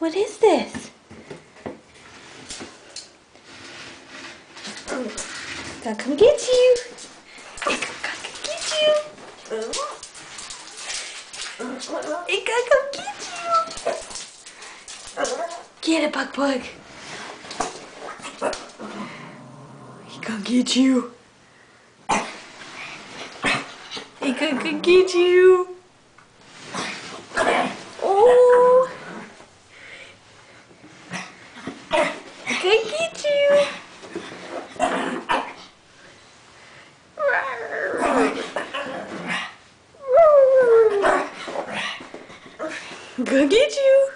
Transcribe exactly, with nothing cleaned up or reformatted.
What is this? Gotta come get you. It gotta come get you. It gotta come get you. Get it, Bug Bug. He gonna get you. He gonna come get you. Oh. He gonna get you. Go get you.